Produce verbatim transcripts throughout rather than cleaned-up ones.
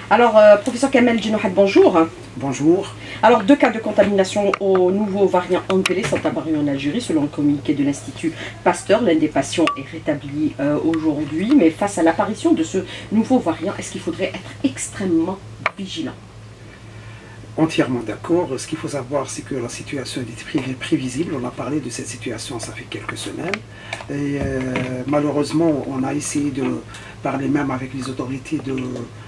Alors, euh, professeur Kamel Djenouhat, bonjour. Bonjour. Alors, deux cas de contamination au nouveau variant anglais sont apparus en Algérie, selon le communiqué de l'Institut Pasteur. L'un des patients est rétabli euh, aujourd'hui, mais face à l'apparition de ce nouveau variant, est-ce qu'il faudrait être extrêmement vigilant? Entièrement d'accord. Ce qu'il faut savoir, c'est que la situation est prévisible. On a parlé de cette situation, ça fait quelques semaines. Et euh, malheureusement, on a essayé de parler même avec les autorités de...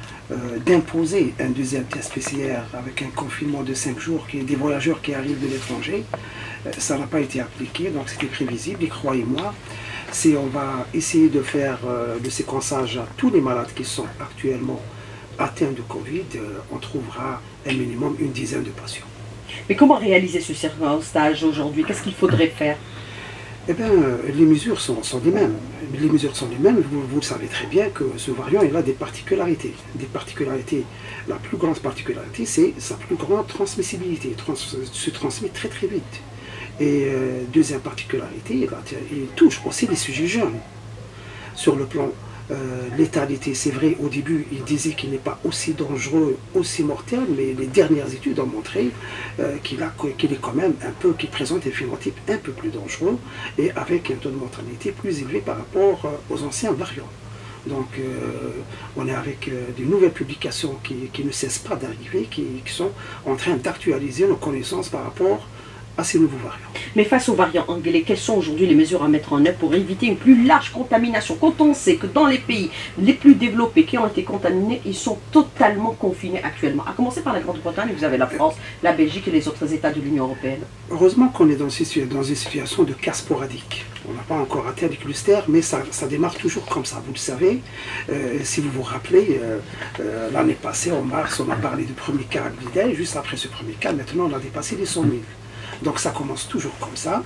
d'imposer un deuxième test P C R avec un confinement de cinq jours, qui est des voyageurs qui arrivent de l'étranger. Ça n'a pas été appliqué, donc c'était prévisible. Et croyez-moi, si on va essayer de faire le séquençage à tous les malades qui sont actuellement atteints de Covid, on trouvera un minimum une dizaine de patients. Mais comment réaliser ce séquençage aujourd'hui? Qu'est-ce qu'il faudrait faire? Eh bien, les mesures sont, sont les mêmes. Les mesures sont les mêmes. Vous, vous le savez très bien que ce variant, il a des particularités. Des particularités. La plus grande particularité, c'est sa plus grande transmissibilité. Il trans, se transmet très très vite. Et euh, deuxième particularité, il, il touche aussi les sujets jeunes. Sur le plan euh, létalité, c'est vrai, au début, il disait qu'il n'est pas aussi dangereux, aussi mortel, mais les dernières études ont montré euh, qu'il qu'il est quand même un peu, qu'il présente un phénotype un peu plus dangereux et avec un taux de mortalité plus élevé par rapport euh, aux anciens variants. Donc, euh, on est avec euh, des nouvelles publications qui, qui ne cessent pas d'arriver, qui, qui sont en train d'actualiser nos connaissances par rapport à ces nouveaux variants. Mais face aux variants anglais, quelles sont aujourd'hui les mesures à mettre en œuvre pour éviter une plus large contamination? Quand on sait que dans les pays les plus développés qui ont été contaminés, ils sont totalement confinés actuellement. À commencer par la Grande-Bretagne, vous avez la France, la Belgique et les autres États de l'Union européenne. Heureusement qu'on est dans, dans une situation de cas sporadique. On n'a pas encore atteint les clusters, mais ça, ça démarre toujours comme ça. Vous le savez, euh, si vous vous rappelez, euh, euh, l'année passée, en mars, on a parlé du premier cas à Glidel. Juste après ce premier cas, maintenant, on a dépassé les cent mille. Donc ça commence toujours comme ça.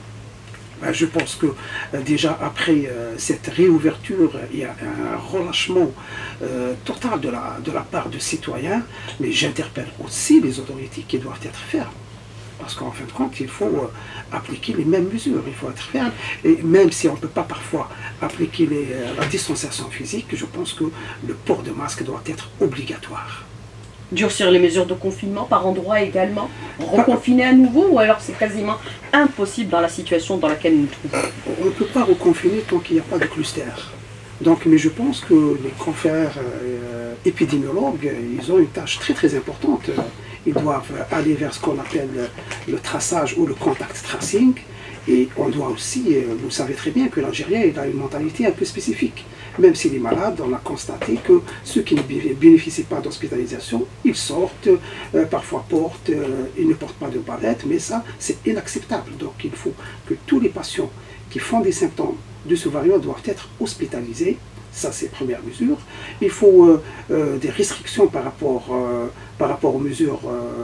Je pense que euh, déjà après euh, cette réouverture, il y a un relâchement euh, total de la, de la part de citoyens, mais j'interpelle aussi les autorités qui doivent être fermes. Parce qu'en fin de compte, il faut euh, appliquer les mêmes mesures, il faut être ferme. Et même si on ne peut pas parfois appliquer les, euh, la distanciation physique, je pense que le port de masque doit être obligatoire. Durcir les mesures de confinement par endroit également, reconfiner à nouveau, ou alors c'est quasiment impossible dans la situation dans laquelle nous nous trouvons? On ne peut pas reconfiner tant qu'il n'y a pas de cluster. Donc, mais je pense que les confrères euh, épidémiologues, ils ont une tâche très très importante. Ils doivent aller vers ce qu'on appelle le traçage ou le contact tracing. Et on doit aussi, vous savez très bien que l'Algérien a une mentalité un peu spécifique. Même s'il est malade, on a constaté que ceux qui ne bénéficient pas d'hospitalisation, ils sortent, euh, parfois portent, euh, ils ne portent pas de bavette, mais ça, c'est inacceptable. Donc il faut que tous les patients qui font des symptômes de ce variant doivent être hospitalisés. Ça, c'est la première mesure. Il faut euh, euh, des restrictions par rapport, euh, par rapport aux mesures,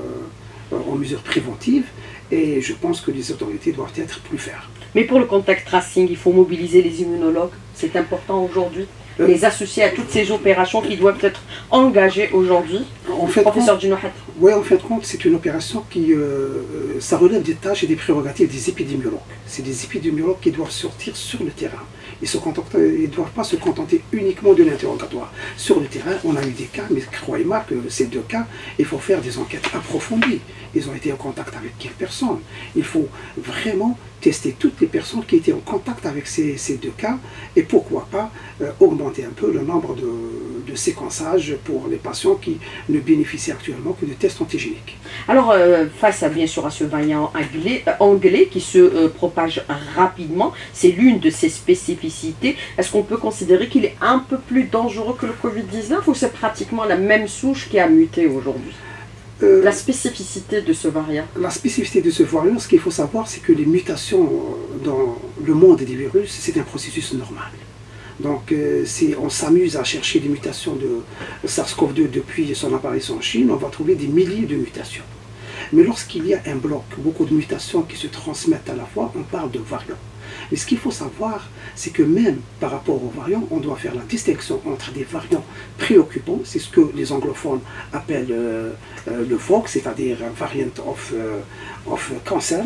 euh, aux mesures préventives. Et je pense que les autorités doivent être plus fermes. Mais pour le contact tracing, il faut mobiliser les immunologues. C'est important aujourd'hui. Euh, les associer à toutes ces opérations qui doivent être engagées aujourd'hui. En fait, professeur Djenouhat. Oui, en fin de compte, c'est une opération qui, euh, ça relève des tâches et des prérogatives des épidémiologues. C'est des épidémiologues qui doivent sortir sur le terrain. Ils ne doivent pas se contenter uniquement de l'interrogatoire. Sur le terrain, on a eu des cas, mais croyez-moi que ces deux cas, il faut faire des enquêtes approfondies. Ils ont été en contact avec quelle personne? Il faut vraiment tester toutes les personnes qui étaient en contact avec ces, ces deux cas et pourquoi pas euh, augmenter un peu le nombre de, de séquençages pour les patients qui ne bénéficient actuellement que de tests antigéniques. Alors, euh, face à bien sûr à ce variant anglais, euh, anglais qui se euh, propage rapidement, c'est l'une de ses spécificités. Est-ce qu'on peut considérer qu'il est un peu plus dangereux que le Covid dix-neuf ou c'est pratiquement la même souche qui a muté aujourd'hui? Euh, la spécificité de ce variant? La spécificité de ce variant, ce qu'il faut savoir, c'est que les mutations dans le monde des virus, c'est un processus normal. Donc, euh, si on s'amuse à chercher des mutations de SARS CoV deux depuis son apparition en Chine, on va trouver des milliers de mutations. Mais lorsqu'il y a un bloc, beaucoup de mutations qui se transmettent à la fois, on parle de variants. Mais ce qu'il faut savoir, c'est que même par rapport aux variants, on doit faire la distinction entre des variants préoccupants, c'est ce que les anglophones appellent euh, euh, le V O C, c'est-à-dire variant of, euh, of concern.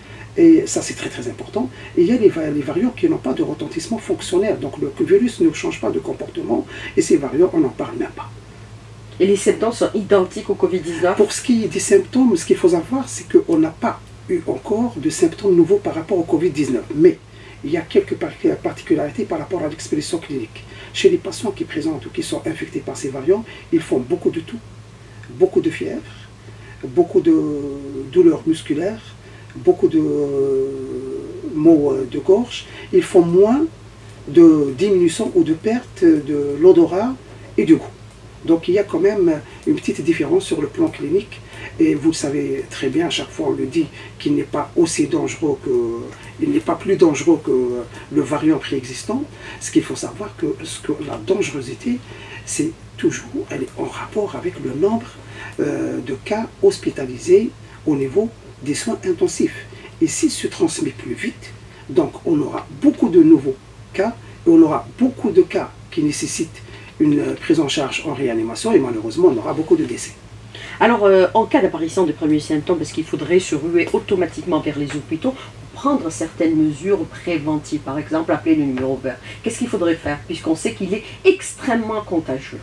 Et ça, c'est très très important. Et il y a les, les variants qui n'ont pas de retentissement fonctionnel. Donc le virus ne change pas de comportement. Et ces variants, on n'en parle même pas. Et les symptômes sont identiques au Covid dix-neuf? Pour ce qui est des symptômes, ce qu'il faut savoir, c'est qu'on n'a pas eu encore de symptômes nouveaux par rapport au Covid dix-neuf. Mais il y a quelques particularités par rapport à l'expression clinique. Chez les patients qui présentent ou qui sont infectés par ces variants, ils font beaucoup de toux, beaucoup de fièvre, beaucoup de douleurs musculaires, beaucoup de maux de gorge. Ils font moins de diminution ou de perte de l'odorat et du goût. Donc il y a quand même une petite différence sur le plan clinique. Et vous le savez très bien, à chaque fois on le dit qu'il n'est pas aussi dangereux que, il n'est pas plus dangereux que le variant préexistant. Ce qu'il faut savoir que, ce que la dangerosité, c'est toujours, elle est en rapport avec le nombre euh, de cas hospitalisés au niveau des soins intensifs. Et s'il se transmet plus vite, donc on aura beaucoup de nouveaux cas et on aura beaucoup de cas qui nécessitent une prise en charge en réanimation et malheureusement on aura beaucoup de décès. Alors, euh, en cas d'apparition des premiers symptômes, est-ce qu'il faudrait se ruer automatiquement vers les hôpitaux pour prendre certaines mesures préventives, par exemple appeler le numéro vert? Qu'est-ce qu'il faudrait faire puisqu'on sait qu'il est extrêmement contagieux?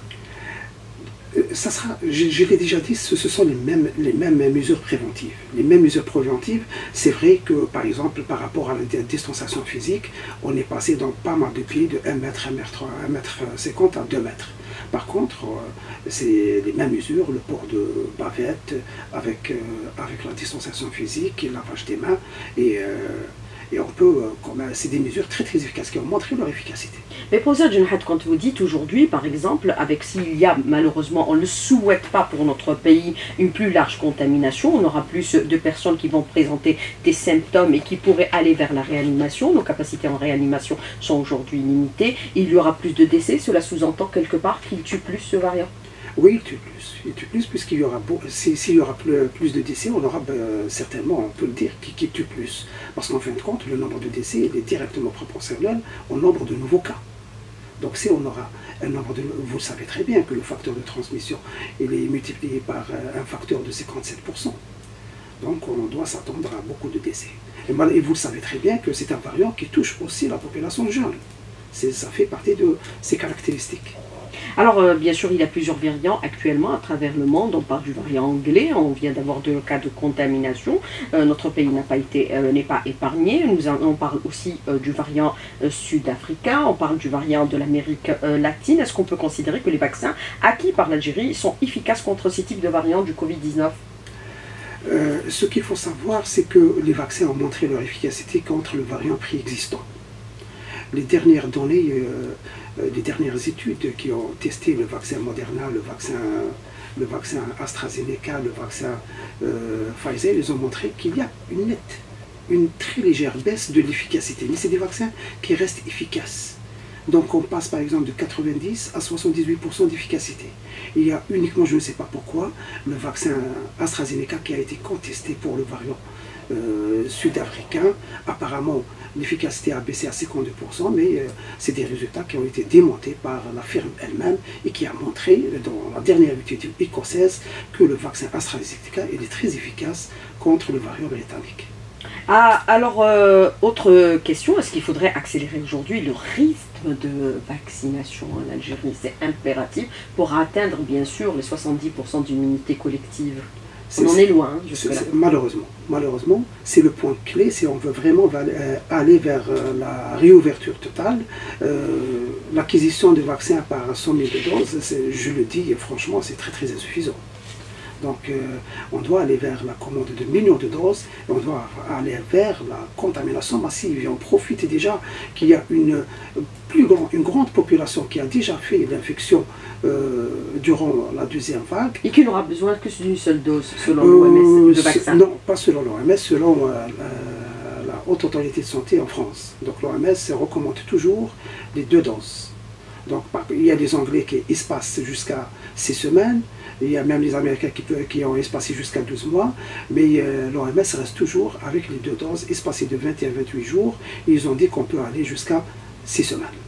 Ça sera, je, je l'ai déjà dit, ce, ce sont les mêmes, les mêmes mesures préventives. Les mêmes mesures préventives, c'est vrai que par exemple par rapport à la distanciation physique, on est passé dans pas mal de pays de un mètre, un mètre, un mètre cinquante à deux mètres. Par contre, c'est les mêmes mesures, le port de bavettes avec, euh, avec la distanciation physique, le lavage des mains, et, euh, et on peut, euh, c'est des mesures très très efficaces qui ont montré leur efficacité. Mais professeur Djenhad, quand vous dites aujourd'hui, par exemple, avec s'il y a malheureusement, on ne le souhaite pas pour notre pays, une plus large contamination, on aura plus de personnes qui vont présenter des symptômes et qui pourraient aller vers la réanimation. Nos capacités en réanimation sont aujourd'hui limitées. Il y aura plus de décès, cela sous-entend quelque part qu'il tue plus ce variant? Oui, il tue plus, il tue plus puisqu'il y aura, s'il y aura plus de décès, on aura ben, certainement, on peut le dire, qui, qui tue plus. Parce qu'en fin de compte, le nombre de décès est directement proportionnel au nombre de nouveaux cas. Donc si on aura un nombre de... Vous savez très bien que le facteur de transmission, il est multiplié par un facteur de cinquante-sept pour cent. Donc on doit s'attendre à beaucoup de décès. Et, et vous savez très bien que c'est un variant qui touche aussi la population jeune. Ça fait partie de ses caractéristiques. Alors, euh, bien sûr, il y a plusieurs variants actuellement à travers le monde. On parle du variant anglais, on vient d'avoir deux cas de contamination. Euh, notre pays n'a pas été, euh, n'est pas épargné. Nous en, on parle aussi euh, du variant euh, sud-africain, on parle du variant de l'Amérique euh, latine. Est-ce qu'on peut considérer que les vaccins acquis par l'Algérie sont efficaces contre ces types de variants du Covid dix-neuf? euh, Ce qu'il faut savoir, c'est que les vaccins ont montré leur efficacité contre le variant préexistant. Les dernières données, euh, les dernières études qui ont testé le vaccin Moderna, le vaccin, le vaccin AstraZeneca, le vaccin euh, Pfizer, ils ont montré qu'il y a une nette, une très légère baisse de l'efficacité. Mais c'est des vaccins qui restent efficaces. Donc on passe par exemple de quatre-vingt-dix à soixante-dix-huit pour cent d'efficacité. Il y a uniquement, je ne sais pas pourquoi, le vaccin AstraZeneca qui a été contesté pour le variant euh, sud-africain. Apparemment, l'efficacité a baissé à cinquante-deux pour cent, mais euh, c'est des résultats qui ont été démontés par la firme elle-même et qui a montré dans la dernière étude écossaise que le vaccin AstraZeneca est très efficace contre le variant britannique. Ah, alors, euh, autre question, est-ce qu'il faudrait accélérer aujourd'hui le rythme de vaccination en Algérie? C'est impératif pour atteindre, bien sûr, les soixante-dix pour cent d'immunité collective. On en est loin, hein, jusque-là. Malheureusement, malheureusement, c'est le point clé, si on veut vraiment aller vers la réouverture totale. Euh, L'acquisition de vaccins par cent mille doses, je le dis franchement, c'est très très insuffisant. Donc euh, on doit aller vers la commande de millions de doses, et on doit aller vers la contamination massive. Et on profite déjà qu'il y a une, plus grand, une grande population qui a déjà fait l'infection euh, durant la deuxième vague. Et qui n'aura besoin que d'une seule dose, selon l'O M S, de vaccin. Non, pas selon l'O M S, selon euh, la, la Haute Autorité de Santé en France. Donc l'O M S recommande toujours les deux doses. Donc il y a des Anglais qui espacent jusqu'à six semaines. Il y a même les Américains qui, peut, qui ont espacé jusqu'à douze mois, mais euh, l'O M S reste toujours avec les deux doses espacées de vingt et à vingt-huit jours. Et ils ont dit qu'on peut aller jusqu'à six semaines.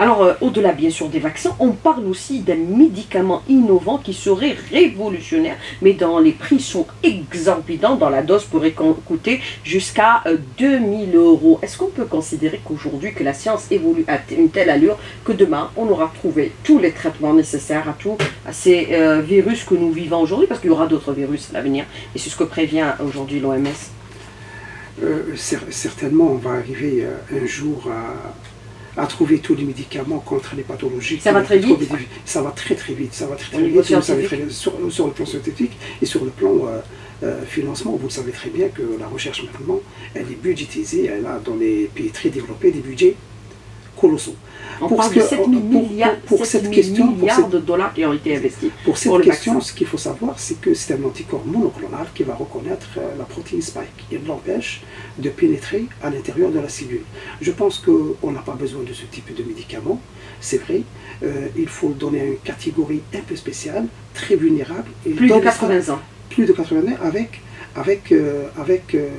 Alors, euh, au-delà bien sûr des vaccins, on parle aussi d'un médicament innovant qui serait révolutionnaire, mais dont les prix sont exorbitants. Dans la dose pourrait coûter jusqu'à euh, deux mille euros. Est-ce qu'on peut considérer qu'aujourd'hui, que la science évolue à une telle allure que demain, on aura trouvé tous les traitements nécessaires à tous à ces euh, virus que nous vivons aujourd'hui, parce qu'il y aura d'autres virus à l'avenir, et c'est ce que prévient aujourd'hui l'O M S. Euh, certainement, on va arriver euh, un jour à, à trouver tous les médicaments contre les pathologies. Ça va très vite. Ça va très très vite. Ça va très très vite. Vous savez très bien, sur, sur le plan scientifique et sur le plan euh, euh, financement, vous le savez très bien que la recherche maintenant, elle est budgétisée. Elle a dans les pays très développés des budgets colossaux. On pour parle que, de sept mille milliards, pour, pour cette question, milliards pour cette, de dollars qui ont été investis. Pour cette pour question, vaccin. Ce qu'il faut savoir, c'est que c'est un anticorps monoclonal qui va reconnaître euh, la protéine spike. Il l'empêche de pénétrer à l'intérieur de la cellule. Je pense qu'on n'a pas besoin de ce type de médicament, c'est vrai. Euh, il faut donner une catégorie un peu spéciale, très vulnérable. Et plus de quatre-vingts ans. Plus de quatre-vingts ans, avec, avec, euh, avec euh,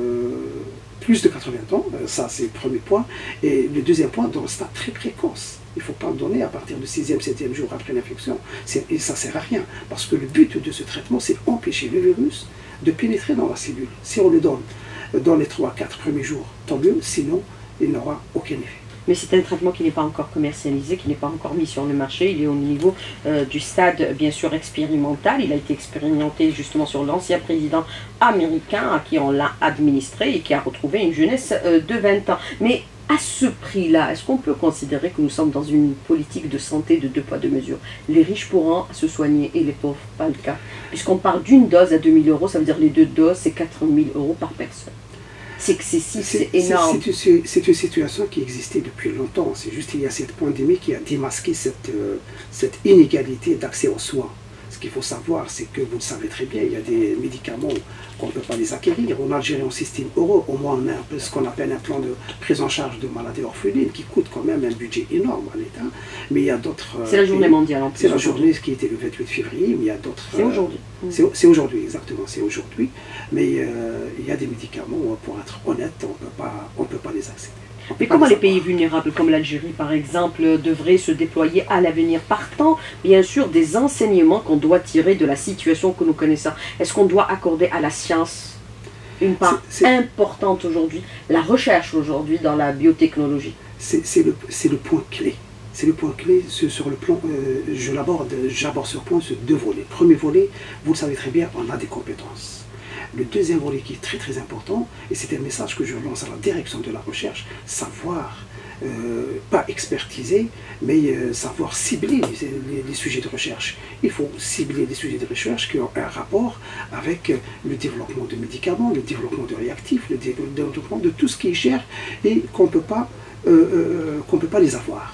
plus de quatre-vingts ans, ça c'est le premier point. Et le deuxième point, dans le stade très précoce. Il ne faut pas le donner à partir du sixième, septième jour après l'infection. Et ça ne sert à rien. Parce que le but de ce traitement, c'est empêcher le virus de pénétrer dans la cellule. Si on le donne dans les trois quatre premiers jours, tant mieux. Sinon, il n'aura aucun effet. Mais c'est un traitement qui n'est pas encore commercialisé, qui n'est pas encore mis sur le marché. Il est au niveau euh, du stade, bien sûr, expérimental. Il a été expérimenté justement sur l'ancien président américain à qui on l'a administré et qui a retrouvé une jeunesse euh, de vingt ans. Mais à ce prix-là, est-ce qu'on peut considérer que nous sommes dans une politique de santé de deux poids, deux mesures? Les riches pourront se soigner et les pauvres, pas le cas. Puisqu'on parle d'une dose à deux mille euros, ça veut dire les deux doses, c'est quatre mille euros par personne. C'est excessif, c'est énorme. C'est une situation qui existait depuis longtemps. C'est juste qu'il y a cette pandémie qui a démasqué cette, euh, cette inégalité d'accès aux soins. Ce qu'il faut savoir, c'est que vous le savez très bien, il y a des médicaments qu'on ne peut pas les acquérir. En Algérie, en système euro, au moins on a un peu ce qu'on appelle un plan de prise en charge de maladies orphelines qui coûte quand même un budget énorme à l'État. Mais il y a d'autres... C'est la journée mondiale en plus. C'est la journée qui était le vingt-huit février, mais il y a d'autres... C'est aujourd'hui. Euh, c'est aujourd'hui, exactement, c'est aujourd'hui. Mais euh, il y a des médicaments, pour être honnête, on peut pas, on peut pas les accéder. Mais comment les pays vulnérables comme l'Algérie, par exemple, devraient se déployer à l'avenir, partant, bien sûr, des enseignements qu'on doit tirer de la situation que nous connaissons? Est-ce qu'on doit accorder à la science une part importante aujourd'hui, la recherche aujourd'hui dans la biotechnologie? C'est le, le point clé. C'est le point clé sur le plan, euh, je l'aborde, j'aborde ce point sur deux volets. Premier volet, vous le savez très bien, on a des compétences. Le deuxième volet qui est très très important, et c'est un message que je lance à la direction de la recherche, savoir, euh, pas expertiser, mais euh, savoir cibler les, les, les sujets de recherche. Il faut cibler les sujets de recherche qui ont un rapport avec le développement de médicaments, le développement de réactifs, le développement de tout ce qui est cher et qu'on ne peut pas, euh, euh, qu'on peut pas les avoir.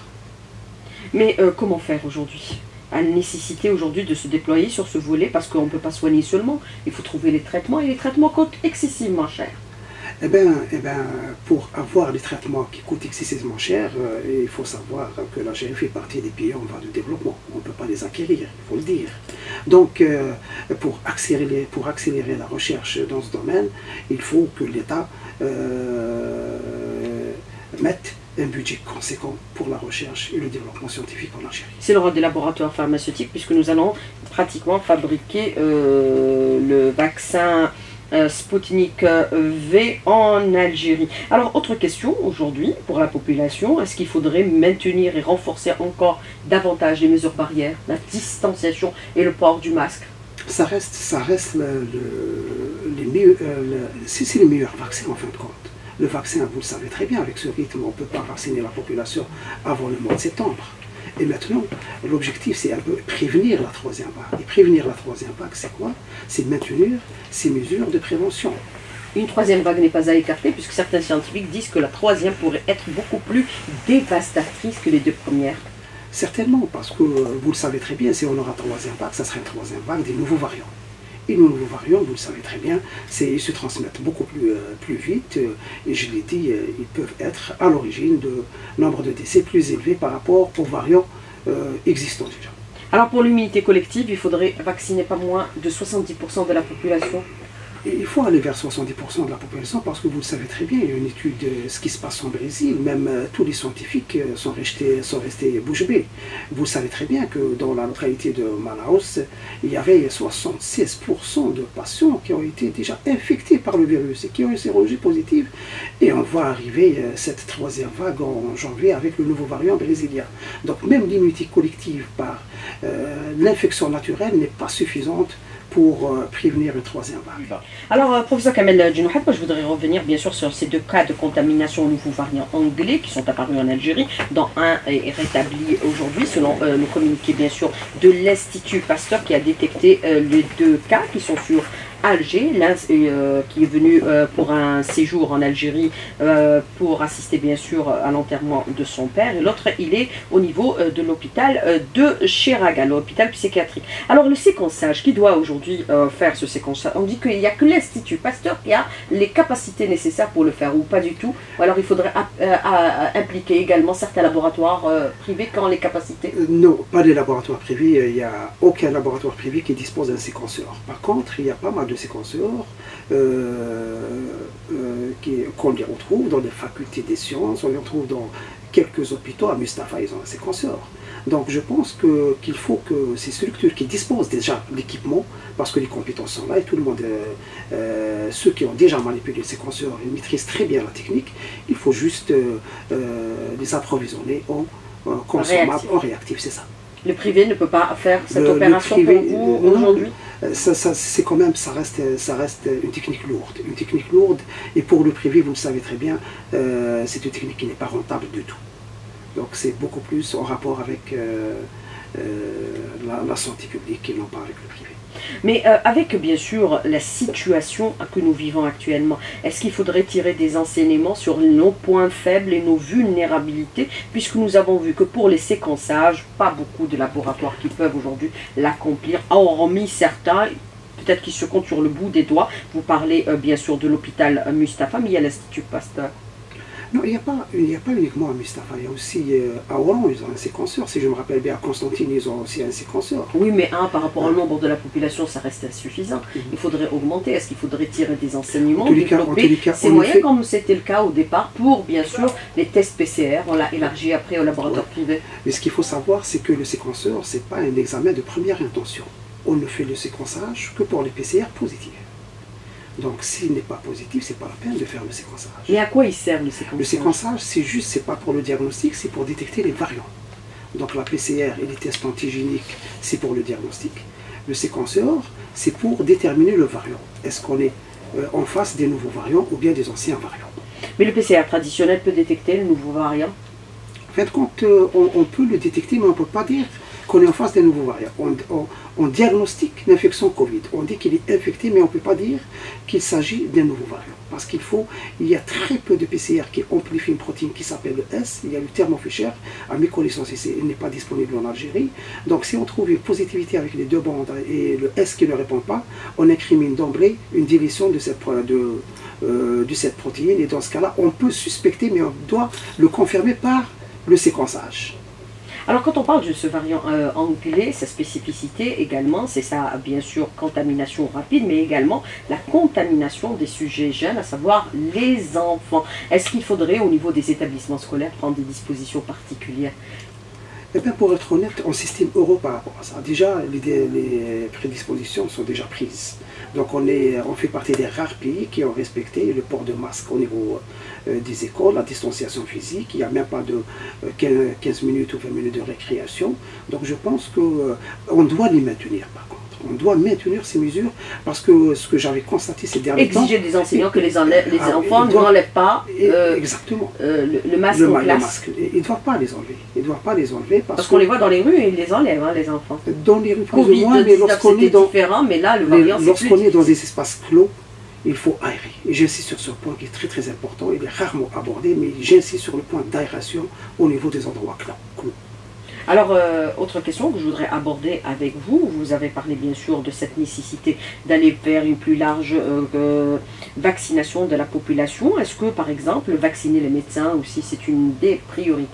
Mais euh, comment faire aujourd'hui ? À la nécessité aujourd'hui de se déployer sur ce volet parce qu'on ne peut pas soigner seulement, il faut trouver les traitements et les traitements coûtent excessivement cher. Eh bien, eh ben, pour avoir des traitements qui coûtent excessivement cher, euh, il faut savoir que l'Algérie fait partie des pays en voie de développement. On ne peut pas les acquérir, il faut le dire. Donc, euh, pour, accélérer, pour accélérer la recherche dans ce domaine, il faut que l'État euh, mette un budget conséquent pour la recherche et le développement scientifique en Algérie. C'est le rôle des laboratoires pharmaceutiques puisque nous allons pratiquement fabriquer euh, le vaccin euh, Sputnik V en Algérie. Alors, autre question aujourd'hui pour la population, est-ce qu'il faudrait maintenir et renforcer encore davantage les mesures barrières, la distanciation et le port du masque? Ça reste, ça reste le, le, les meilleurs, euh, c'est les meilleurs vaccins en fin de compte. Le vaccin, vous le savez très bien, avec ce rythme, on ne peut pas vacciner la population avant le mois de septembre. Et maintenant, l'objectif, c'est un peu prévenir la troisième vague. Et prévenir la troisième vague, c'est quoi? C'est de maintenir ces mesures de prévention. Une troisième vague n'est pas à écarter, puisque certains scientifiques disent que la troisième pourrait être beaucoup plus dévastatrice que les deux premières. Certainement, parce que vous le savez très bien, si on aura troisième vague, ça sera une troisième vague des nouveaux variants. Et nos nouveaux variants, vous le savez très bien, ils se transmettent beaucoup plus, euh, plus vite. Euh, et je l'ai dit, euh, ils peuvent être à l'origine de nombre de décès plus élevés par rapport aux variants euh, existants déjà. Alors pour l'immunité collective, il faudrait vacciner pas moins de soixante-dix pour cent de la population. Et il faut aller vers soixante-dix pour cent de la population parce que vous le savez très bien, il y a une étude de ce qui se passe au Brésil, même euh, tous les scientifiques euh, sont restés, sont restés bouche bée. Vous savez très bien que dans la localité de Manaus, il y avait soixante-seize pour cent de patients qui ont été déjà infectés par le virus et qui ont une sérologie positive. Et on voit arriver euh, cette troisième vague en janvier avec le nouveau variant brésilien. Donc même l'immunité collective par euh, l'infection naturelle n'est pas suffisante pour euh, prévenir une troisième vague. Alors, euh, professeur Kamel Djinouhat, je voudrais revenir bien sûr sur ces deux cas de contamination au nouveau variant anglais qui sont apparus en Algérie, dont un est rétabli aujourd'hui, selon euh, le communiqué bien sûr de l'Institut Pasteur qui a détecté euh, les deux cas qui sont sur Alger, l'un euh, qui est venu euh, pour un séjour en Algérie euh, pour assister bien sûr à l'enterrement de son père, et l'autre il est au niveau euh, de l'hôpital euh, de Chiraga, l'hôpital psychiatrique. Alors le séquençage, qui doit aujourd'hui euh, faire ce séquençage? On dit qu'il n'y a que l'Institut Pasteur qui a les capacités nécessaires pour le faire, ou pas du tout, ou alors il faudrait euh, impliquer également certains laboratoires euh, privés qui ont les capacités? euh, Non, pas des laboratoires privés, il n'y a aucun laboratoire privé qui dispose d'un séquenceur. Par contre, il y a pas mal de séquenceurs euh, euh, qu'on les retrouve dans des facultés des sciences, on les retrouve dans quelques hôpitaux. À Mustapha, ils ont un séquenceur. Donc je pense que, qu'il faut que ces structures qui disposent déjà d'équipement, parce que les compétences sont là et tout le monde, euh, euh, ceux qui ont déjà manipulé le séquenceur, ils maîtrisent très bien la technique, il faut juste euh, euh, les approvisionner en euh, consommables, en réactifs, c'est ça. Le privé ne peut pas faire cette le, opération le privé, pour vous aujourd'hui? Ça, ça, c'est quand même, ça reste, ça reste une technique lourde. Une technique lourde, et pour le privé, vous le savez très bien, euh, c'est une technique qui n'est pas rentable du tout. Donc c'est beaucoup plus en rapport avec euh, euh, la, la santé publique et non pas avec le privé. Mais euh, avec bien sûr la situation que nous vivons actuellement, est-ce qu'il faudrait tirer des enseignements sur nos points faibles et nos vulnérabilités, puisque nous avons vu que pour les séquençages, pas beaucoup de laboratoires qui peuvent aujourd'hui l'accomplir, hormis certains, peut-être qui se comptent sur le bout des doigts. Vous parlez euh, bien sûr de l'hôpital Mustapha, mais il y a l'Institut Pasteur. Non, il n'y a, a pas uniquement à Mustapha, il y a aussi euh, à Oran, ils ont un séquenceur. Si je me rappelle bien, à Constantine, ils ont aussi un séquenceur. Oui, mais un, par rapport au nombre de la population, ça reste insuffisant. Mm-hmm. Il faudrait augmenter. Est-ce qu'il faudrait tirer des enseignements, développer ces moyens, fait... comme c'était le cas au départ, pour, bien sûr, les tests P C R, on l'a élargi après au laboratoire ouais. privé. Mais ce qu'il faut savoir, c'est que le séquenceur, ce n'est pas un examen de première intention. On ne fait le séquençage que pour les P C R positifs. Donc s'il n'est pas positif, c'est pas la peine de faire le séquençage. Et à quoi il sert le séquençage? Le séquençage, c'est juste, c'est pas pour le diagnostic, c'est pour détecter les variants. Donc la P C R et les tests antigéniques, c'est pour le diagnostic. Le séquenceur, c'est pour déterminer le variant. Est-ce qu'on est euh, en face des nouveaux variants ou bien des anciens variants? Mais le P C R traditionnel peut détecter le nouveau variant? En fin de compte, euh, on, on peut le détecter, mais on ne peut pas dire qu'on est en face des nouveaux variants. On, on, on diagnostique l'infection Covid. On dit qu'il est infecté, mais on ne peut pas dire qu'il s'agit d'un nouveau variant. Parce qu'il faut, il y a très peu de P C R qui amplifient une protéine qui s'appelle le S. Il y a le Thermo Fisher. À mes connaissances, il n'est pas disponible en Algérie. Donc si on trouve une positivité avec les deux bandes et le S qui ne répond pas, on incrimine d'emblée une dilution de cette, de, euh, de cette protéine. Et dans ce cas-là, on peut suspecter, mais on doit le confirmer par le séquençage. Alors quand on parle de ce variant euh, anglais, sa spécificité également, c'est sa bien sûr contamination rapide, mais également la contamination des sujets jeunes, à savoir les enfants. Est-ce qu'il faudrait au niveau des établissements scolaires prendre des dispositions particulières? Eh bien, pour être honnête, on s'estime heureux par rapport à ça. Déjà, les, les prédispositions sont déjà prises. Donc, on, est, on fait partie des rares pays qui ont respecté le port de masque au niveau euh, des écoles, la distanciation physique. Il n'y a même pas de euh, quinze minutes ou vingt minutes de récréation. Donc, je pense qu'on euh, doit les maintenir, par contre. On doit maintenir ces mesures parce que ce que j'avais constaté ces derniers temps... Exiger des enseignants que les, enlève, les ah, enfants ne n'enlèvent pas euh, exactement. Euh, le, le masque le, en le classe. Masque. Ils ne doivent pas les enlever. Ils ne doivent pas les enlever parce, parce qu'on les voit dans les rues et ils les enlèvent, hein, les enfants. Dans les rues, plus Covid ou moins, mais lorsqu'on est dans, différent, mais là, le variant, lorsqu'on est dans des espaces clos, il faut aérer. Et j'insiste sur ce point qui est très très important. Il est rarement abordé, mais j'insiste sur le point d'aération au niveau des endroits clos. Alors, euh, autre question que je voudrais aborder avec vous, vous avez parlé bien sûr de cette nécessité d'aller vers une plus large euh, euh, vaccination de la population. Est-ce que, par exemple, vacciner les médecins aussi, c'est une des priorités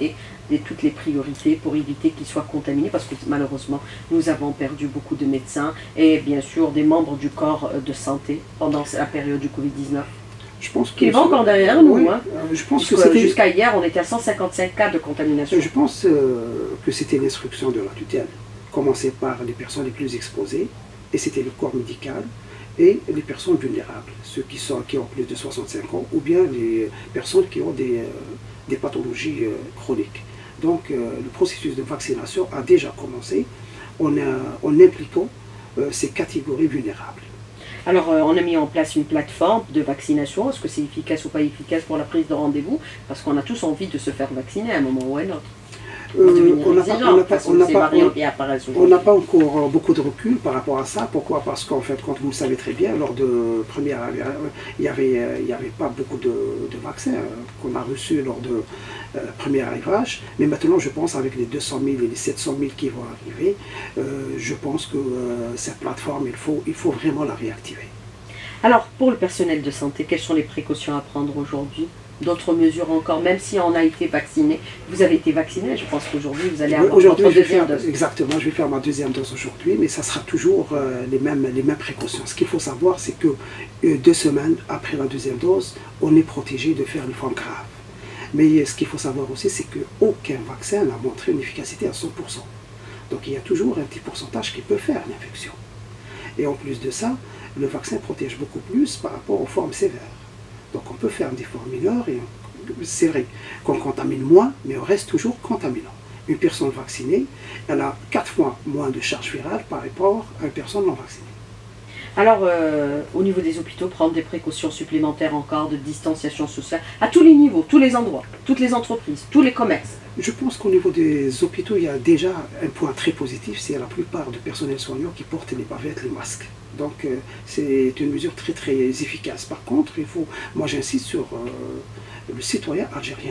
les, toutes les priorités pour éviter qu'ils soient contaminés, parce que malheureusement, nous avons perdu beaucoup de médecins et bien sûr des membres du corps de santé pendant la période du Covid dix-neuf. Je pense que qui va encore derrière nous. Oui, hein. je pense Jusqu'à, que c'était... jusqu'à hier, on était à cent cinquante-cinq cas de contamination. Je pense euh, que c'était l'instruction de la tutelle. Commencer par les personnes les plus exposées, et c'était le corps médical, et les personnes vulnérables, ceux qui, sont, qui ont plus de soixante-cinq ans, ou bien les personnes qui ont des, euh, des pathologies euh, chroniques. Donc euh, le processus de vaccination a déjà commencé en, en impliquant euh, ces catégories vulnérables. Alors, euh, on a mis en place une plateforme de vaccination. Est-ce que c'est efficace ou pas efficace pour la prise de rendez-vous? Parce qu'on a tous envie de se faire vacciner à un moment ou à un autre. Euh, on n'a pas, on pas, on pas, on, on pas encore beaucoup de recul par rapport à ça. Pourquoi? Parce qu'en fait, quand vous le savez très bien, lors de première, il n'y avait, il y avait pas beaucoup de, de vaccins qu'on a reçus lors de euh, premier arrivage. Mais maintenant, je pense avec les deux cent mille et les sept cent mille qui vont arriver, euh, je pense que euh, cette plateforme, il faut, il faut vraiment la réactiver. Alors, pour le personnel de santé, quelles sont les précautions à prendre aujourd'hui? D'autres mesures encore, même si on a été vacciné. Vous avez été vacciné, je pense qu'aujourd'hui vous allez avoir votre deuxième faire, dose. Exactement, je vais faire ma deuxième dose aujourd'hui, mais ça sera toujours euh, les, mêmes, les mêmes précautions. Ce qu'il faut savoir, c'est que euh, deux semaines après la deuxième dose, on est protégé de faire une forme grave. Mais ce qu'il faut savoir aussi, c'est qu'aucun vaccin n'a montré une efficacité à cent pour cent. Donc il y a toujours un petit pourcentage qui peut faire l'infection. Et en plus de ça, le vaccin protège beaucoup plus par rapport aux formes sévères. Donc on peut faire des formes mineures et c'est vrai qu'on contamine moins, mais on reste toujours contaminant. Une personne vaccinée, elle a quatre fois moins de charge virale par rapport à une personne non vaccinée. Alors, euh, au niveau des hôpitaux, prendre des précautions supplémentaires encore de distanciation sociale, à tous les niveaux, tous les endroits, toutes les entreprises, tous les commerces. Je pense qu'au niveau des hôpitaux, il y a déjà un point très positif, c'est la plupart du personnel soignant qui portent les bavettes, les masques. Donc euh, c'est une mesure très très efficace. Par contre, il faut, moi j'insiste sur euh, le citoyen algérien.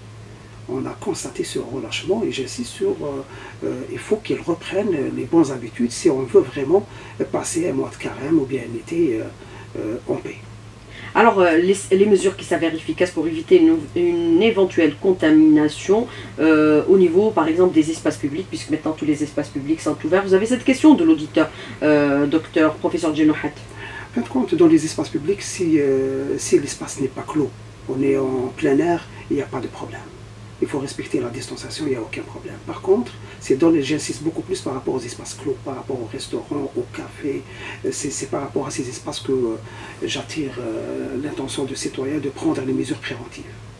On a constaté ce relâchement et j'insiste sur, euh, euh, il faut qu'il reprenne les bonnes habitudes si on veut vraiment passer un mois de carême ou bien un été euh, euh, en paix. Alors, euh, les, les mesures qui s'avèrent efficaces pour éviter une, une éventuelle contamination euh, au niveau, par exemple, des espaces publics, puisque maintenant tous les espaces publics sont ouverts. Vous avez cette question de l'auditeur, euh, docteur, professeur Djenouhat. En fin de compte, dans les espaces publics, si, euh, si l'espace n'est pas clos, on est en plein air, il n'y a pas de problème. Il faut respecter la distanciation, il n'y a aucun problème. Par contre, c'est dans les, j'insiste beaucoup plus par rapport aux espaces clos, par rapport aux restaurants, aux cafés. C'est par rapport à ces espaces que euh, j'attire euh, l'intention du citoyen de prendre les mesures préventives.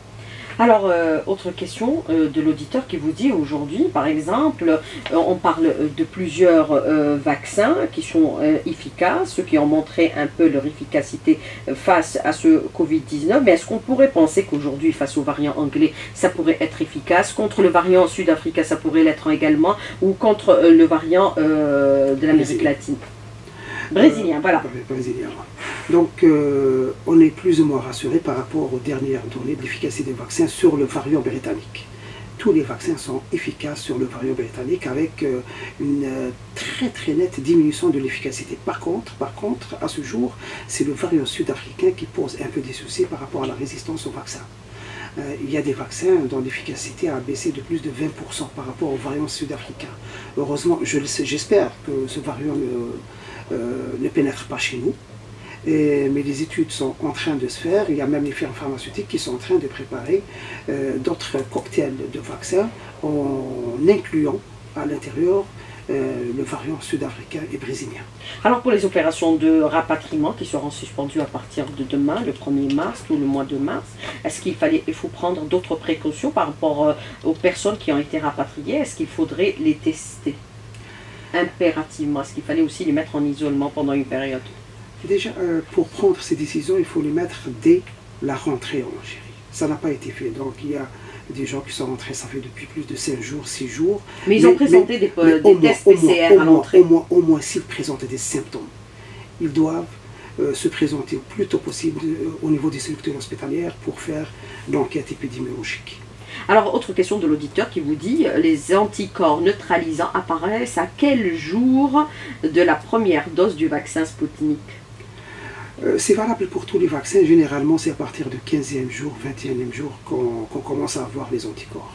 Alors, euh, autre question euh, de l'auditeur qui vous dit aujourd'hui, par exemple, euh, on parle de plusieurs euh, vaccins qui sont euh, efficaces, ceux qui ont montré un peu leur efficacité euh, face à ce Covid dix-neuf, mais est-ce qu'on pourrait penser qu'aujourd'hui, face au variant anglais, ça pourrait être efficace, contre le variant sud-africain, ça pourrait l'être également, ou contre euh, le variant euh, de l'Amérique latine? Brésilien, euh, voilà. Brésilien. Donc, euh, on est plus ou moins rassuré par rapport aux dernières données de l'efficacité des vaccins sur le variant britannique. Tous les vaccins sont efficaces sur le variant britannique avec euh, une euh, très très nette diminution de l'efficacité. Par contre, par contre, à ce jour, c'est le variant sud-africain qui pose un peu des soucis par rapport à la résistance au vaccin. Euh, il y a des vaccins dont l'efficacité a baissé de plus de vingt pour cent par rapport au variant sud-africain. Heureusement, j'espère que ce variant ne, euh, ne pénètre pas chez nous. Et, mais les études sont en train de se faire, il y a même les firmes pharmaceutiques qui sont en train de préparer euh, d'autres cocktails de vaccins en incluant à l'intérieur euh, le variant sud-africain et brésilien. Alors pour les opérations de rapatriement qui seront suspendues à partir de demain, le premier mars, tout le mois de mars, est-ce qu'il fallait, il faut prendre d'autres précautions par rapport euh, aux personnes qui ont été rapatriées? Est-ce qu'il faudrait les tester impérativement? Est-ce qu'il fallait aussi les mettre en isolement pendant une période? Déjà, euh, pour prendre ces décisions, il faut les mettre dès la rentrée en Algérie. Ça n'a pas été fait. Donc, il y a des gens qui sont rentrés, ça fait depuis plus de cinq jours, six jours. Mais ils mais, ont présenté mais, des, mais des tests P C R à l'entrée. Au moins, au moins s'ils présentent des symptômes, ils doivent euh, se présenter le plus tôt possible euh, au niveau des structures hospitalières pour faire l'enquête épidémiologique. Alors, autre question de l'auditeur qui vous dit, les anticorps neutralisants apparaissent à quel jour de la première dose du vaccin Sputnik? Euh, c'est valable pour tous les vaccins. Généralement, c'est à partir du quinzième jour, vingt et unième jour qu'on qu'on commence à avoir les anticorps.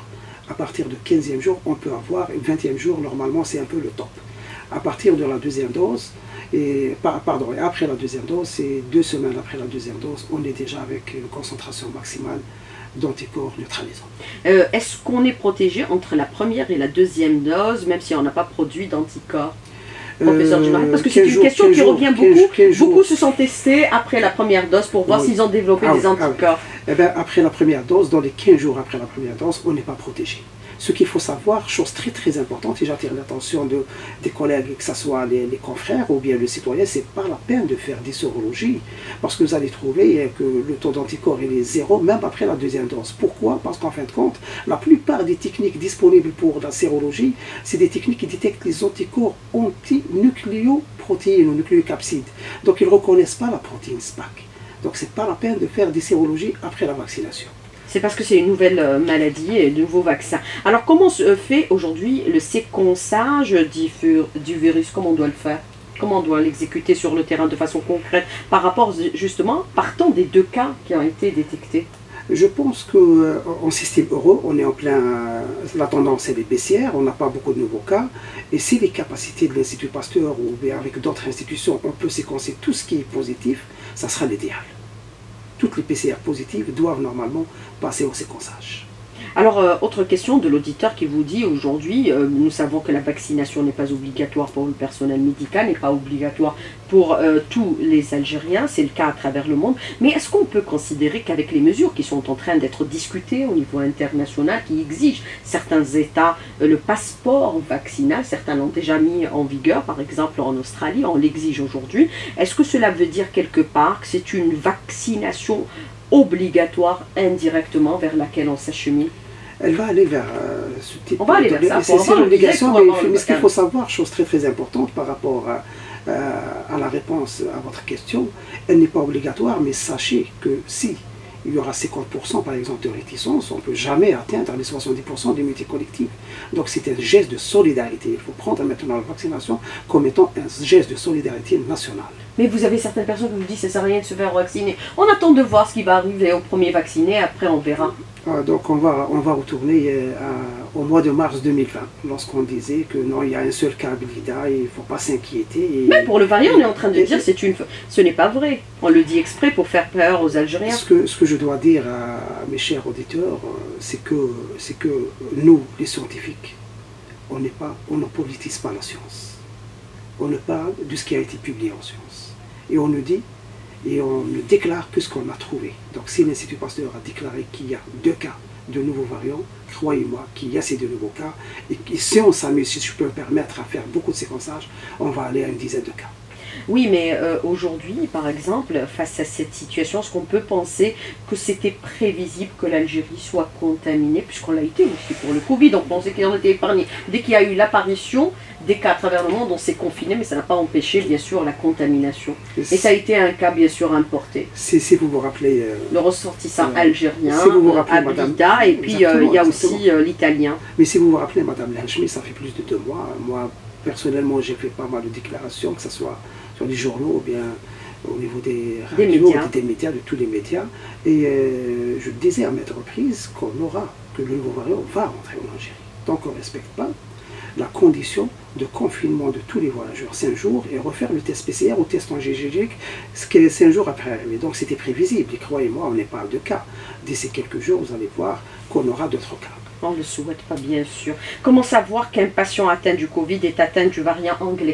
À partir du quinzième jour, on peut avoir, et le vingtième jour, normalement, c'est un peu le top. À partir de la deuxième dose, et, pardon, et après la deuxième dose, c'est deux semaines après la deuxième dose, on est déjà avec une concentration maximale d'anticorps neutralisants. Euh, Est-ce qu'on est protégé entre la première et la deuxième dose, même si on n'a pas produit d'anticorps? Professeur Djounarid, parce que c'est une jours, question qui jours, revient quinze, beaucoup. quinze Beaucoup se sont testés après la première dose pour voir oui. s'ils ont développé ah des oui, anticorps. Ah oui. Eh bien, après la première dose, dans les quinze jours après la première dose, on n'est pas protégé. Ce qu'il faut savoir, chose très très importante, et j'attire l'attention de, des collègues, que ce soit les, les confrères ou bien les citoyens, c'est pas la peine de faire des sérologies, parce que vous allez trouver que le taux d'anticorps est zéro, même après la deuxième dose. Pourquoi? Parce qu'en fin de compte, la plupart des techniques disponibles pour la sérologie, c'est des techniques qui détectent les anticorps antinucléoprotéines ou nucléocapsides. Donc ils ne reconnaissent pas la protéine SPAC. Donc c'est pas la peine de faire des sérologies après la vaccination. C'est parce que c'est une nouvelle maladie et de nouveaux vaccins. Alors, comment se fait aujourd'hui le séquençage du, du virus? Comment on doit le faire? Comment on doit l'exécuter sur le terrain de façon concrète par rapport, justement, partant des deux cas qui ont été détectés? Je pense qu'en système heureux, on est en plein... La tendance, c'est les P C R, on n'a pas beaucoup de nouveaux cas. Et si les capacités de l'Institut Pasteur ou bien avec d'autres institutions, on peut séquencer tout ce qui est positif, ça sera l'idéal. Toutes les P C R positives doivent normalement passer au séquençage. Alors, euh, autre question de l'auditeur qui vous dit aujourd'hui, euh, nous savons que la vaccination n'est pas obligatoire pour le personnel médical, n'est pas obligatoire pour euh, tous les Algériens, c'est le cas à travers le monde, mais est-ce qu'on peut considérer qu'avec les mesures qui sont en train d'être discutées au niveau international, qui exigent certains États euh, le passeport vaccinal, certains l'ont déjà mis en vigueur, par exemple en Australie, on l'exige aujourd'hui, est-ce que cela veut dire quelque part que c'est une vaccination obligatoire indirectement vers laquelle on s'achemine? Elle va aller vers euh, ce type on va aller vers ça. C'est l'obligation, mais, mais ce qu'il faut savoir, chose très très importante par rapport à, à, à la réponse à votre question, elle n'est pas obligatoire, mais sachez que si il y aura cinquante pour cent par exemple de réticence, on ne peut jamais atteindre les soixante-dix pour cent d'immunité collective. Donc c'est un geste de solidarité. Il faut prendre maintenant la vaccination comme étant un geste de solidarité nationale. Mais vous avez certaines personnes qui vous disent que ça ne sert à rien de se faire vacciner. On attend de voir ce qui va arriver au premier vacciné, après on verra. Ah, donc on va, on va retourner à, au mois de mars deux mille vingt, lorsqu'on disait que non, il y a un seul cas Blida, il ne faut pas s'inquiéter. Mais pour le variant, on est en train de dire que c'est une, ce n'est pas vrai. On le dit exprès pour faire peur aux Algériens. Ce que, ce que je dois dire à mes chers auditeurs, c'est que, c'est que nous, les scientifiques, on n'est pas, on ne politise pas la science. On ne parle de ce qui a été publié en science. Et on nous dit, et on ne déclare que ce qu'on a trouvé. Donc si l'Institut Pasteur a déclaré qu'il y a deux cas de nouveaux variants, croyez-moi qu'il y a ces deux nouveaux cas, et si on s'amuse, si je peux me permettre à faire beaucoup de séquençage, on va aller à une dizaine de cas. Oui, mais euh, aujourd'hui, par exemple, face à cette situation, est-ce qu'on peut penser que c'était prévisible que l'Algérie soit contaminée, puisqu'on l'a été aussi pour le Covid, donc on pensait qu'ils en étaient épargnés. Dès qu'il y a eu l'apparition des cas à travers le monde, on s'est confiné, mais ça n'a pas empêché, bien sûr, la contamination. Et ça a été un cas, bien sûr, importé. Si, si vous vous rappelez... Euh, le ressortissant euh, algérien, si vous vous rappelez, à Blida, et puis euh, il y a aussi euh, l'italien. Mais si vous vous rappelez, Madame Lachmi, ça fait plus de deux mois. Moi, personnellement, j'ai fait pas mal de déclarations, que ce soit sur les journaux ou bien au niveau des radios, des médias, des médias de tous les médias. Et euh, je disais à maintes reprises qu'on aura, que le nouveau variant va rentrer en Algérie. Donc on ne respecte pas la condition de confinement de tous les voyageurs cinq jours et refaire le test P C R ou test en G G G cinq jours après. Mais donc c'était prévisible. Et croyez-moi, on n'est pas de cas. D'ici quelques jours, vous allez voir qu'on aura d'autres cas. On ne le souhaite pas, bien sûr. Comment savoir qu'un patient atteint du Covid est atteint du variant anglais?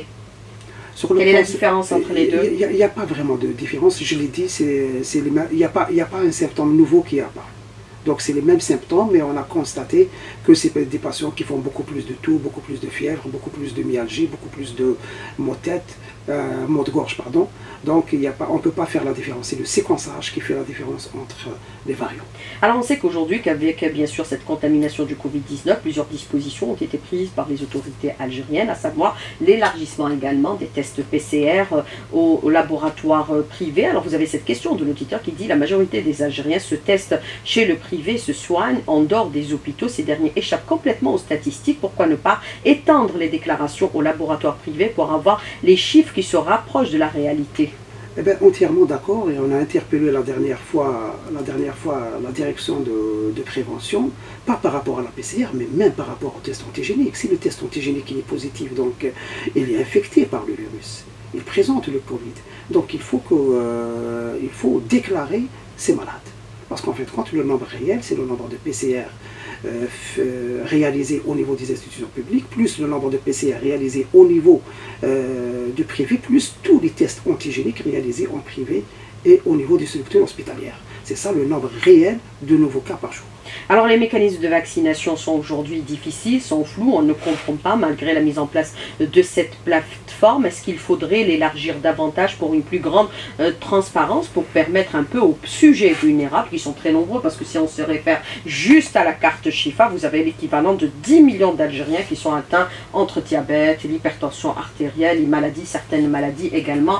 Sur le Quelle est la différence entre les deux? Il n'y a, a pas vraiment de différence. Je l'ai dit, il n'y a, a pas un symptôme nouveau qui apparaît. Donc c'est les mêmes symptômes, mais on a constaté que c'est des patients qui font beaucoup plus de toux, beaucoup plus de fièvre, beaucoup plus de myalgie, beaucoup plus de maux de tête, euh, maux de gorge, pardon. Donc il y a pas, on ne peut pas faire la différence. C'est le séquençage qui fait la différence entre les variants. Alors on sait qu'aujourd'hui, qu'avec bien sûr cette contamination du Covid dix-neuf, plusieurs dispositions ont été prises par les autorités algériennes, à savoir l'élargissement également des tests P C R aux, aux laboratoires privés. Alors vous avez cette question de l'auditeur qui dit la majorité des Algériens se testent chez le privé, se soignent en dehors des hôpitaux. Ces derniers échappent complètement aux statistiques. Pourquoi ne pas étendre les déclarations aux laboratoires privés pour avoir les chiffres qui se rapprochent de la réalité? Eh bien, entièrement d'accord, et on a interpellé la dernière fois la, dernière fois, la direction de, de prévention, pas par rapport à la P C R, mais même par rapport au test antigénique. Si le test antigénique il est positif, donc il est infecté par le virus, il présente le Covid. Donc il faut, que, euh, il faut déclarer ces malades. Parce qu'en fait, quand le nombre réel, c'est le nombre de P C R euh, réalisés au niveau des institutions publiques, plus le nombre de P C R réalisés au niveau euh, du privé, plus tous les tests antigéniques réalisés en privé et au niveau des structures hospitalières. C'est ça le nombre réel de nouveaux cas par jour. Alors les mécanismes de vaccination sont aujourd'hui difficiles, sont flous, on ne comprend pas malgré la mise en place de cette plateforme. Est-ce qu'il faudrait l'élargir davantage pour une plus grande euh, transparence, pour permettre un peu aux sujets vulnérables, qui sont très nombreux, parce que si on se réfère juste à la carte Chifa, vous avez l'équivalent de dix millions d'Algériens qui sont atteints entre diabète, l'hypertension artérielle, les maladies, certaines maladies également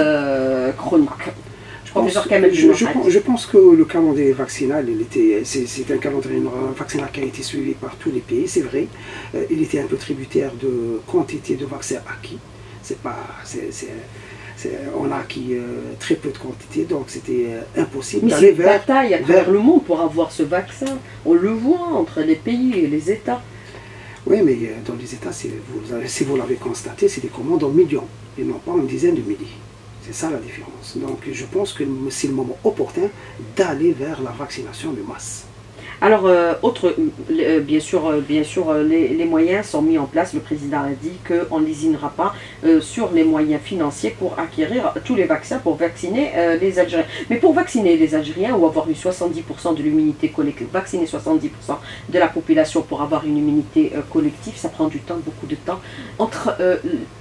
euh, chroniques. Je pense, je, je, je pense que le calendrier vaccinal, c'est un calendrier vaccinal qui a été suivi par tous les pays, c'est vrai. Euh, il était un peu tributaire de quantité de vaccins acquis. C'est pas, c'est, c'est, c'est, on a acquis euh, très peu de quantité, donc c'était euh, impossible d'aller vers... Mais c'est une bataille à travers le monde pour avoir ce vaccin. On le voit entre les pays et les États. Oui, mais dans les États, si vous, si vous l'avez constaté, c'est des commandes en millions, et non pas en dizaines de milliers. C'est ça la différence. Donc je pense que c'est le moment opportun d'aller vers la vaccination de masse. Alors, euh, autre, euh, bien sûr, euh, bien sûr euh, les, les moyens sont mis en place. Le président a dit qu'on ne lésinera pas euh, sur les moyens financiers pour acquérir tous les vaccins, pour vacciner euh, les Algériens. Mais pour vacciner les Algériens, ou avoir eu soixante-dix pour cent de l'immunité collective, vacciner soixante-dix pour cent de la population pour avoir une immunité euh, collective, ça prend du temps, beaucoup de temps. Entre... Euh,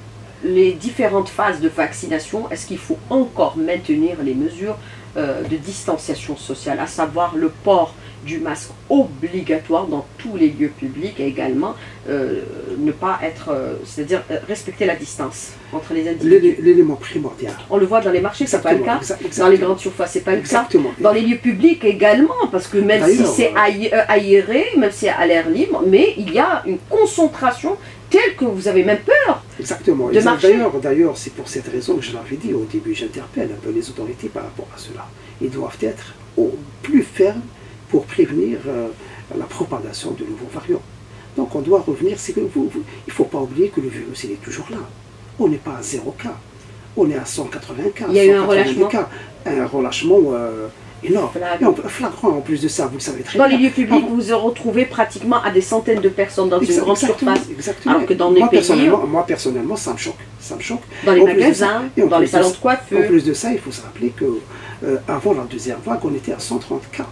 les différentes phases de vaccination, est-ce qu'il faut encore maintenir les mesures euh, de distanciation sociale, à savoir le port du masque obligatoire dans tous les lieux publics et également euh, ne pas être, euh, c'est-à-dire euh, respecter la distance entre les individus. L'élément primordial. On le voit dans les marchés, c'est pas le cas. Exactement. Dans les grandes surfaces, c'est pas le cas. Dans les lieux publics également, parce que même si c'est aéré, même si c'est à l'air libre, mais il y a une concentration telle que vous avez même peur. Exactement. D'ailleurs, c'est pour cette raison que je l'avais dit au début, j'interpelle un peu les autorités par rapport à cela. Ils doivent être au plus fermes pour prévenir euh, la propagation de nouveaux variants. Donc on doit revenir, c'est que vous, vous il ne faut pas oublier que le virus il est toujours là. On n'est pas à zéro cas, on est à cent quatre-vingts cas. Il y a eu un relâchement. Cas, un relâchement euh, énorme. Flagrant. Et on, flagrant en plus de ça, vous le savez très dans bien. Dans les lieux publics, vous vous retrouvez pratiquement à des centaines de personnes dans une grande surface. Exactement. Alors que dans moi, les pays... Personnellement, moi personnellement, ça me choque. Ça me choque. Dans les magasins, ça, dans les salons de coiffure. En plus de ça, il faut se rappeler qu'avant euh, la deuxième vague, on était à cent trente cas.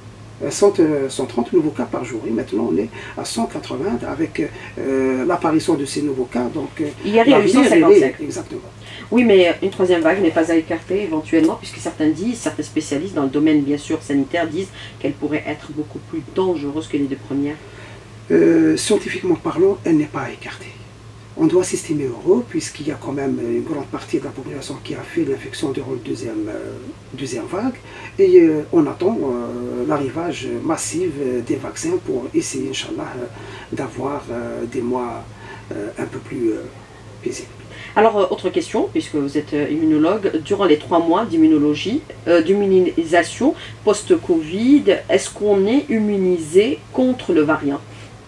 cent trente nouveaux cas par jour. Et maintenant, on est à cent quatre-vingts avec euh, l'apparition de ces nouveaux cas. Donc, il y a eu cent cinquante-cinq. Exactement. Oui, mais une troisième vague n'est pas à écarter éventuellement, puisque certains disent, certains spécialistes dans le domaine bien sûr sanitaire disent qu'elle pourrait être beaucoup plus dangereuse que les deux premières. Euh, scientifiquement parlant, elle n'est pas à écarter. On doit s'estimer heureux, puisqu'il y a quand même une grande partie de la population qui a fait l'infection durant la deuxième, euh, deuxième vague, et euh, on attend euh, l'arrivage massif des vaccins pour essayer, Inch'Allah, euh, d'avoir euh, des mois euh, un peu plus euh, paisibles. Alors, autre question, puisque vous êtes immunologue, durant les trois mois d'immunologie, euh, d'immunisation post-Covid, est-ce qu'on est immunisé contre le variant?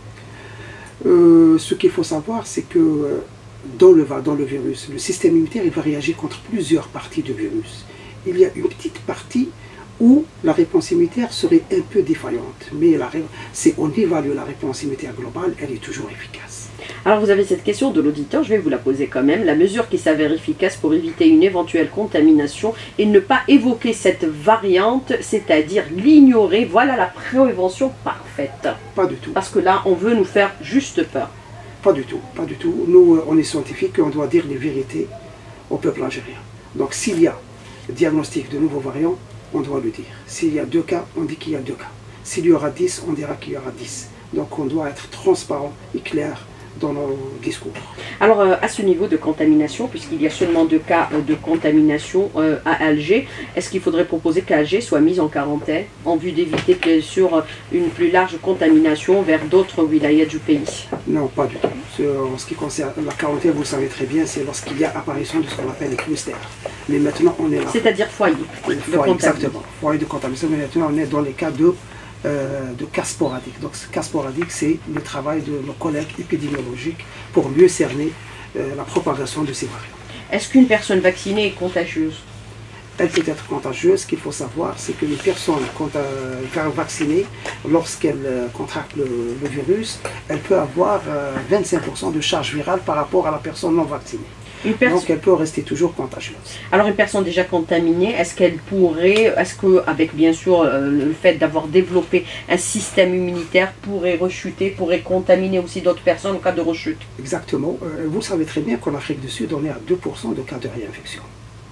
euh, Ce qu'il faut savoir, c'est que euh, dans, le, dans le virus, le système immunitaire il va réagir contre plusieurs parties du virus. Il y a une petite partie où la réponse immunitaire serait un peu défaillante, mais si on évalue la réponse immunitaire globale, elle est toujours efficace. Alors vous avez cette question de l'auditeur, je vais vous la poser quand même. La mesure qui s'avère efficace pour éviter une éventuelle contamination et ne pas évoquer cette variante, c'est-à-dire l'ignorer, voilà la prévention parfaite. Pas du tout. Parce que là, on veut nous faire juste peur. Pas du tout, pas du tout. Nous, on est scientifiques et on doit dire les vérités au peuple algérien. Donc s'il y a diagnostic de nouveaux variants, on doit le dire. S'il y a deux cas, on dit qu'il y a deux cas. S'il y aura dix, on dira qu'il y aura dix. Donc on doit être transparent et clair dans nos discours. Alors euh, à ce niveau de contamination, puisqu'il y a seulement deux cas euh, de contamination euh, à Alger, est-ce qu'il faudrait proposer qu'Alger soit mise en quarantaine en vue d'éviter bien sûr une plus large contamination vers d'autres wilayas du pays? Non, pas du tout. En ce qui concerne la quarantaine, vous le savez très bien, c'est lorsqu'il y a apparition de ce qu'on appelle les clusters. Mais maintenant, on est là. C'est-à-dire foyer de Foyer, exactement. Foyer de contamination. Mais maintenant, on est dans les cas de, euh, de cas sporadiques. Donc, cas sporadique, c'est le travail de nos collègues épidémiologiques pour mieux cerner euh, la propagation de ces variants. Est-ce qu'une personne vaccinée est contagieuse? Elle peut être contagieuse. Ce qu'il faut savoir, c'est que les personnes vaccinées, lorsqu'elles contractent le, le virus, elle peut avoir euh, vingt-cinq pour cent de charge virale par rapport à la personne non vaccinée. Donc elle peut rester toujours contagieuse. Alors une personne déjà contaminée, est-ce qu'elle pourrait, est-ce qu'avec bien sûr euh, le fait d'avoir développé un système immunitaire, pourrait rechuter, pourrait contaminer aussi d'autres personnes en cas de rechute? Exactement. Euh, vous savez très bien qu'en Afrique du Sud, on est à deux pour cent de cas de réinfection.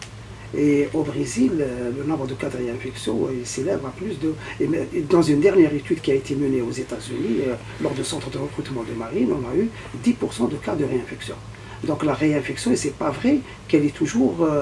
Et au Brésil, euh, le nombre de cas de réinfection euh, s'élève à plus de... Et dans une dernière étude qui a été menée aux États-Unis, euh, lors du centre de recrutement de marine, on a eu dix pour cent de cas de réinfection. Donc la réinfection, et ce n'est pas vrai qu'elle est toujours euh,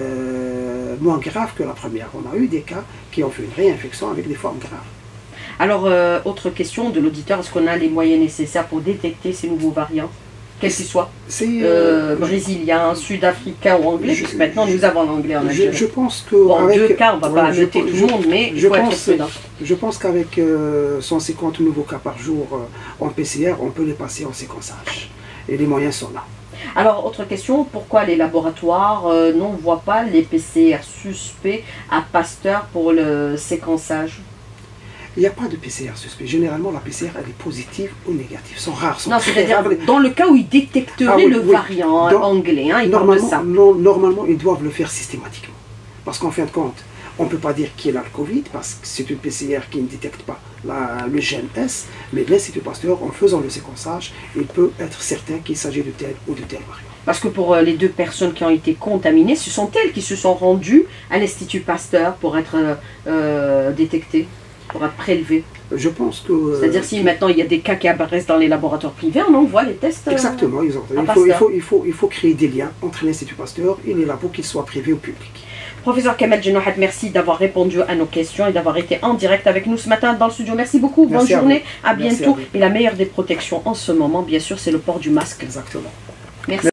euh, moins grave que la première. On a eu des cas qui ont fait une réinfection avec des formes graves. Alors, euh, autre question de l'auditeur, est-ce qu'on a les moyens nécessaires pour détecter ces nouveaux variants, quels qu'ils soient, euh, brésilien, sud-africain ou anglais, puisque maintenant nous avons l'anglais en Algérie. Je, je pense que... Bon, en avec, deux cas, on ne va ouais, pas noter tout le monde, mais il faut être prudent. Je pense qu'avec euh, cent cinquante nouveaux cas par jour euh, en P C R, on peut les passer en séquençage. Et les moyens sont là. Alors, autre question, pourquoi les laboratoires euh, n'envoient pas les P C R suspects à Pasteur pour le séquençage? Il n'y a pas de P C R suspect. Généralement, la P C R, elle est positive ou négative. Ils sont rares. Sont non, c'est-à-dire dans le cas où ils détecteraient ah, oui, le oui. variant Dans, anglais, hein, ils normalement, ça. Non, normalement, ils doivent le faire systématiquement. Parce qu'en fin de compte, on ne peut pas dire qu'il a le Covid, parce que c'est une P C R qui ne détecte pas la, le gène S, mais l'Institut Pasteur, en faisant le séquençage, il peut être certain qu'il s'agit de tel ou de tel variant. Parce que pour euh, les deux personnes qui ont été contaminées, ce sont elles qui se sont rendues à l'Institut Pasteur pour être euh, euh, détectées, pour être prélevées. Je pense que... Euh, C'est-à-dire si maintenant il y a des cas qui apparaissent dans les laboratoires privés, on envoie les tests euh, Exactement, exactement. Il, faut, il, faut, il, faut, il faut créer des liens entre l'Institut Pasteur et les labos, qu'ils soient privés ou publics. Professeur Kamel Djenouhat, merci d'avoir répondu à nos questions et d'avoir été en direct avec nous ce matin dans le studio. Merci beaucoup, bonne merci journée, à, à bientôt. à et la meilleure des protections en ce moment, bien sûr, c'est le port du masque. Exactement. Merci.